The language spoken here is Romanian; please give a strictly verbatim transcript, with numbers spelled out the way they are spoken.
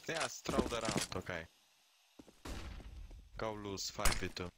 Yeah, strolled around, okay. Go lose five v two.